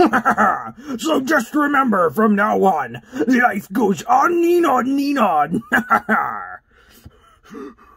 So just remember from now on, life goes on and on and on.